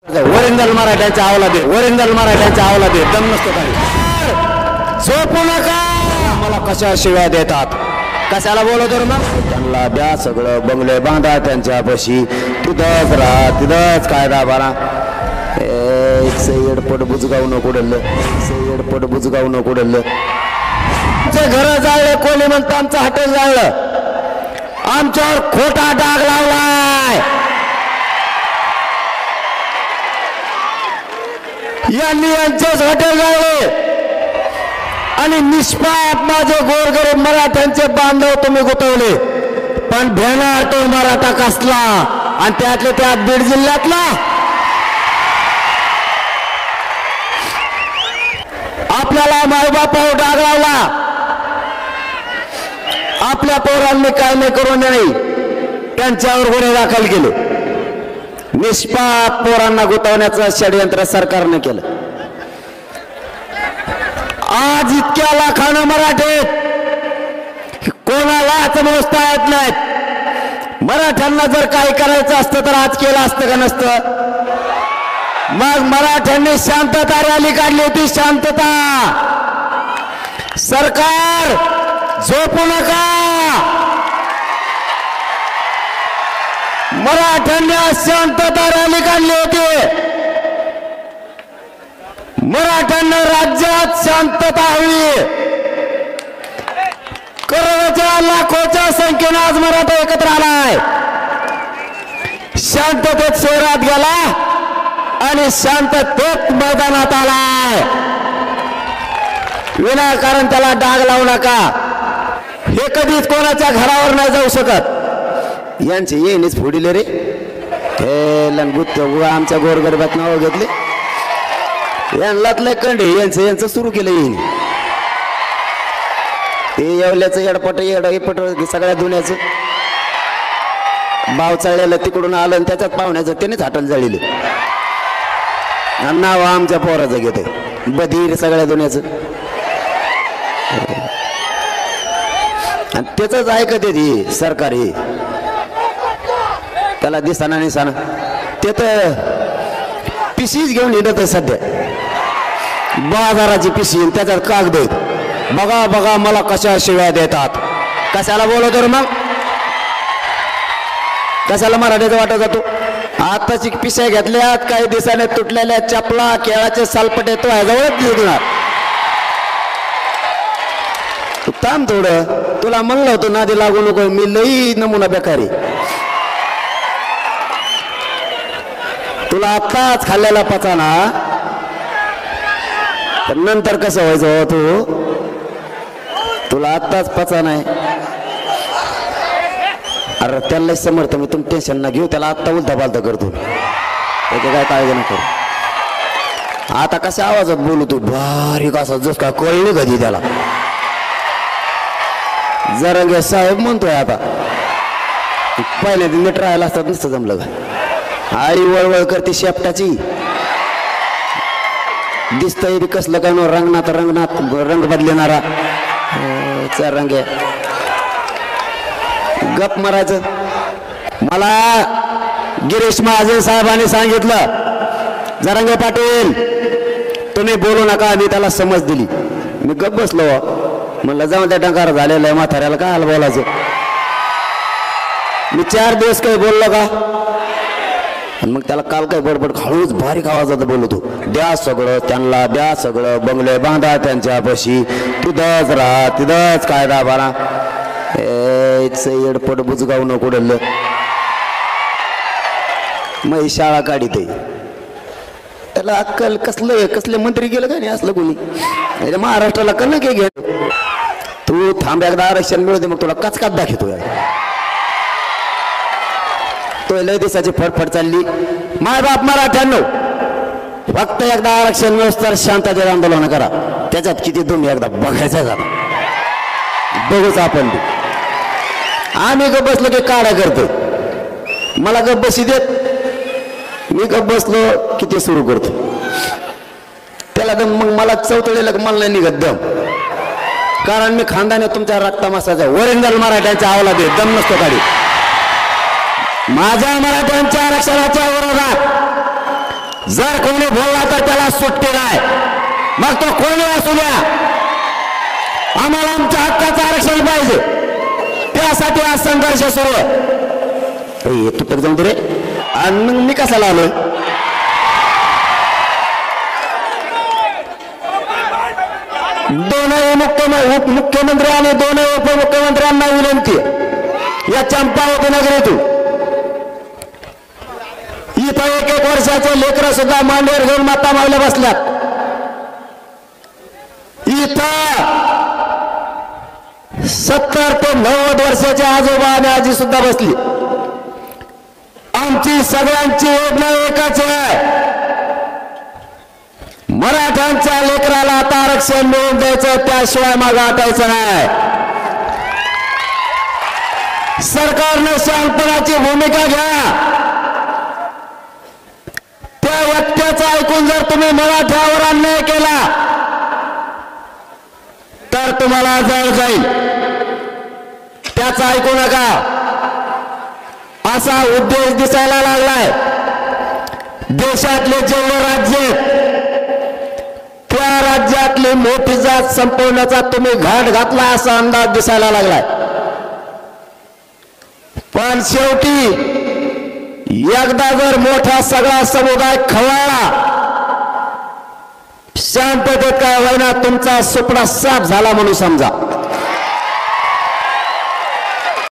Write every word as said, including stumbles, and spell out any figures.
Original मराठ्यांच्या आवलादे original मराठ्यांच्या आवलादे दम नसतो काही झोपू नका मला कशा शिव्या देतात कशाला बोलतो रे मग त्यांना द्या सगळं बंगले बांधा त्यांच्यापाशी तिथंच राहा तिथंच कायदा बारा एडपट बुजगाव नको डल्लं एडपट बुजगाव नको डल्लं घर जाळलं कोणी म्हणतं आमचं हॉटेल जाळलं आमच्यावर खोटा डाग लावलाय यांनी यांचेच हॉटेल जाळले आणि निष्पाप माझे गोरगरीब मराठ्यांचे बांधव तुम्ही गुतवले पण भेणार तो मराठा कसला आणि त्यातले त्यात बीड जिल्ह्यातला आपल्याला मायबापावर डाग लावला आपल्या पोरांनी काय नाही करू नाही त्यांच्यावर गुन्हे दाखल केले निष्पाप पोरांना गुतवण्याचं षडयंत्र सरकारने केलं आज इतक्या लाखानं मराठे कोणालाच मोजता येत नाहीत मराठ्यांना जर काही करायचं असतं तर आज केलं असतं का नसतं मग मराठ्यांनी शांतता रॅली काढली होती शांतता सरकार झोपू नका मराठ्यांनी शांतता रॅली काढली होती मराठ्यांना राज्यात शांतता हवी करोडोच्या लाखोच्या संख्येने आज मराठा एकत्र आलाय शांततेत शहरात गेला आणि शांततेत मैदानात आलाय विनाकारण त्याला डाग लावू नका हे कधीच कोणाच्या घरावर नाही जाऊ शकत यांचे येणेच फोडिले रे हे लंगुत आमच्या गोरगरिबात नाव घेतले यांनातले कंडे यांचं यांचं सुरू केलं येईन ते येवल्याचं येडपट येड पट सगळ्या दुनियाचं भाव चाळलेलं तिकडून आलं आणि त्याच्यात पाहुण्याचं त्यानेच हाटल जाळीले नाव आमच्या पोराचं घेते बधीर सगळ्या दुनियाचं आणि त्याच ऐकत येते सरकार हे त्याला दिसाना निसाना ते तर पिशीच घेऊन येत आहे सध्या बाजाराची पिशी त्याच्यात कागद बघा बघा मला कशा शिव्या देतात कशाला बोलतो रे मग कशाला मराठीचा वाटा जातो आताची पिशा घेतल्यात काही दिवसाने तुटलेल्या चपला केळाचे सालपटे तो ह्याजवळच निघणार तू थांब थोडं तुला म्हणलं होतं नादी लागू नको मी लई नमुना बेकारी तुला आत्ताच खाल्लेला पचाना तर नंतर कसं व्हायचं हो तू तुला आत्ताच पचा नाही अरे त्याला समर्थ मी तुम्ही टेन्शन ना घेऊ त्याला आत्ता उलटा पालता करतो त्याचे काय काळजी न करू आता कशा आवाजात बोलू तू बारीक असा जस का कळली कधी त्याला जरंगे साहेब म्हणतोय आता पहिल्यांदा नीट राहायला असतात नुसतं जमलं का आई वळवळ करते शेपटाची दिसतंय बी कसलं काय नो रंगनाथ रंगनाथ रंग बदलणारा रंग गप मारायचं मला गिरीश महाजन साहेबांनी सांगितलं जरंगे पाटील तुम्ही बोलू नका मी त्याला समज दिली मी गप बसलो म्हणलं जाऊन त्या डंकार झालेला आहे म्हाताऱ्याला काय हाल बोलायचं मी चार दिवस काही बोललो का आणि मग त्याला काल काय बडबड हळूच बारीक आवाजात बोलतो द्या सगळं त्यांना द्या सगळं बंगले बांधा त्यांच्यापाशी तिथंच राहा तिथंच कायदा बारा एडपट बुजगाव नको डल्लं मग शाळा काढीत त्याला अक्कल कसलं कसले मंत्री गेलं का नाही असलं कोणी महाराष्ट्राला कल काय घे तू थांब एकदा आरक्षण मिळू दे मग तुला कचकात दाखवतो तो लय दिवसाची फडफड चालली माय बाप मराठ्यांनो फक्त एकदा आरक्षण मिळूस तर शांततेत आंदोलन करा त्याच्यात किती तुम्ही एकदा बघायचा झाला बघूच आपण आम्ही गप बसलो की काढा करतो मला गप बसी देत मी गप बसलो की ते सुरू करतो त्याला दम मग मला चौथळेला मला नाही निघत दम कारण मी खानदाने तुमच्या रक्तामासाचा ओरिजिनल मराठ्यांच्या आवला दे दम नसतो काढी माझ्या मराठ्यांच्या आरक्षणाच्या विरोधात जर कोणी बोलला तर त्याला सुट्टी नाही, मग तो कोणी असू द्या. आम्हाला आमच्या हक्काचं आरक्षण पाहिजे, त्यासाठी हा संघर्ष सुरू आहे. तुटक जाऊन दे रे. आणि मग मी कसा आलोय? दोनही मुख्यमंत्री मुख्यमंत्री आणि दोनही उपमुख्यमंत्र्यांना विनंती या चंपावती नगरीतून. इथं एक एक वर्षाचे लेकरं सुद्धा मांडीवर घेऊन माता मावल्या बसल्यात. इथं सत्तर ते नव्वद वर्षाचे आजोबा आणि आजी सुद्धा बसली. आमची सगळ्यांची योजना एकच आहे, मराठ्यांच्या लेकराला आता आरक्षण मिळवून द्यायचं, त्याशिवाय मागं हटायचं नाही. सरकारने शहाणपणाची भूमिका घ्या. त्या व्यक्तीचं ऐकून जर तुम्ही मराठ्यावर अन्याय केला तर तुम्हाला जळ जाईल, त्याचं ऐकू नका. असा उद्देश दिसायला लागलाय. देशातले जेवढे राज्य त्या राज्यातली मोठी जात संपवण्याचा तुम्ही घाट घातला असा अंदाज दिसायला लागलाय. पण शेवटी एकदा जर मोठा सगळा समुदाय खवळला, शांततेत काय होईना तुमचा सुपडा साफ झाला म्हणून समजा.